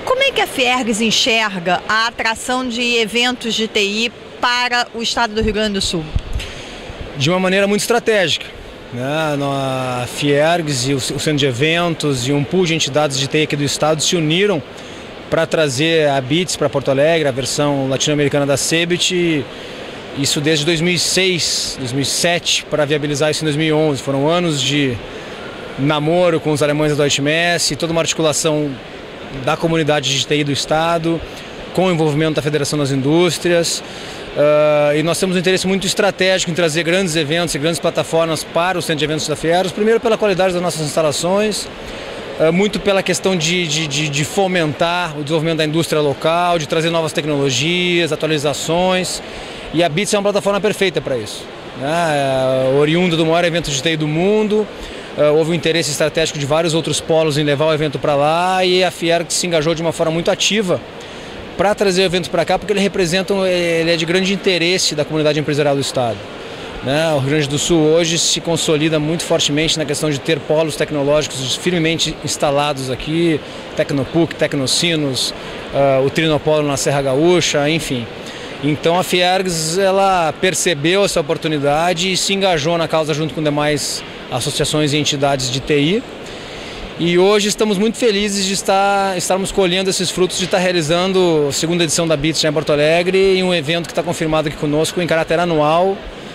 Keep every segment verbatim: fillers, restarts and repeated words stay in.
Como é que a Fiergs enxerga a atração de eventos de T I para o estado do Rio Grande do Sul? De uma maneira muito estratégica, né? A Fiergs e o Centro de Eventos e um pool de entidades de T I aqui do estado se uniram para trazer a BITS para Porto Alegre, a versão latino-americana da Cebit, isso desde dois mil e seis, dois mil e sete, para viabilizar isso em dois mil e onze. Foram anos de namoro com os alemães da Deutsche Messe, toda uma articulação da comunidade de T I do estado, com o envolvimento da Federação das Indústrias. Uh, e nós temos um interesse muito estratégico em trazer grandes eventos e grandes plataformas para o Centro de Eventos da Fiergs, primeiro pela qualidade das nossas instalações, uh, muito pela questão de, de, de, de fomentar o desenvolvimento da indústria local, de trazer novas tecnologias, atualizações, e a BITS é uma plataforma perfeita para isso, né? Uh, oriunda do maior evento de T I do mundo, uh, houve um interesse estratégico de vários outros polos em levar o evento para lá, e a Fiergs se engajou de uma forma muito ativa para trazer o evento para cá, porque ele representa, ele é de grande interesse da comunidade empresarial do estado, né? O Rio Grande do Sul hoje se consolida muito fortemente na questão de ter polos tecnológicos firmemente instalados aqui, Tecnopuc, Tecnocinos, uh, o Trinopolo na Serra Gaúcha, enfim. Então a Fiergs, ela percebeu essa oportunidade e se engajou na causa junto com demais associações e entidades de T I. E hoje estamos muito felizes de estar, estarmos colhendo esses frutos, de estar realizando a segunda edição da BITS já em Porto Alegre, em um evento que está confirmado aqui conosco em caráter anual,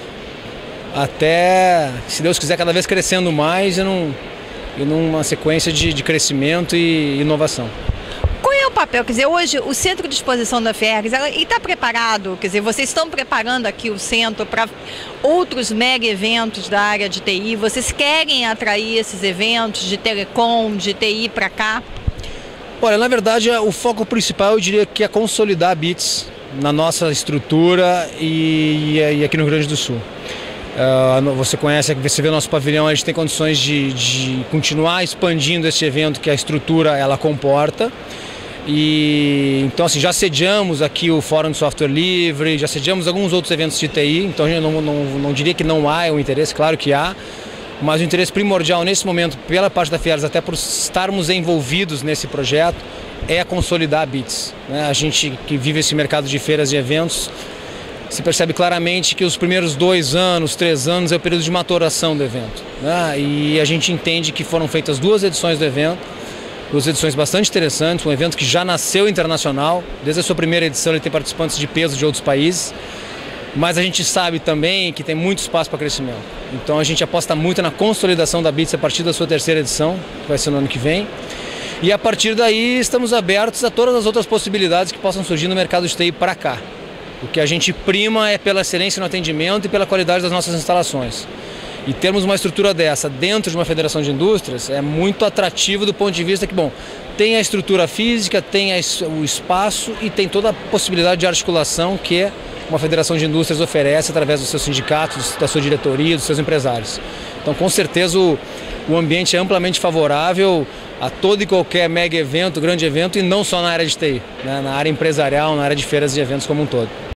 até, se Deus quiser, cada vez crescendo mais e, num, e numa sequência de, de crescimento e inovação. Qual é o papel? Quer dizer, hoje o centro de exposição da Fiergs está preparado? Quer dizer, vocês estão preparando aqui o centro para outros mega eventos da área de T I? Vocês querem atrair esses eventos de telecom, de T I para cá? Olha, na verdade, o foco principal eu diria que é consolidar a BITS na nossa estrutura e, e aqui no Rio Grande do Sul. Uh, você conhece, você vê o nosso pavilhão, a gente tem condições de, de continuar expandindo esse evento que a estrutura ela comporta. E então assim, já sediamos aqui o Fórum de Software Livre, já sediamos alguns outros eventos de T I, então eu não, não, não diria que não há o interesse, claro que há, mas o interesse primordial nesse momento pela parte da Fiergs, até por estarmos envolvidos nesse projeto, é consolidar a BITS, né? A gente que vive esse mercado de feiras e eventos, se percebe claramente que os primeiros dois anos, três anos é o período de maturação do evento, né? E a gente entende que foram feitas duas edições do evento, duas edições bastante interessantes, um evento que já nasceu internacional, desde a sua primeira edição ele tem participantes de peso de outros países, mas a gente sabe também que tem muito espaço para crescimento. Então a gente aposta muito na consolidação da BITS a partir da sua terceira edição, que vai ser no ano que vem, e a partir daí estamos abertos a todas as outras possibilidades que possam surgir no mercado de T I para cá. O que a gente prima é pela excelência no atendimento e pela qualidade das nossas instalações. E termos uma estrutura dessa dentro de uma federação de indústrias é muito atrativo do ponto de vista que, bom, tem a estrutura física, tem o espaço e tem toda a possibilidade de articulação que uma federação de indústrias oferece através dos seus sindicatos, da sua diretoria, dos seus empresários. Então, com certeza, o, o ambiente é amplamente favorável a todo e qualquer mega evento, grande evento, e não só na área de T I, né, na área empresarial, na área de feiras e eventos como um todo.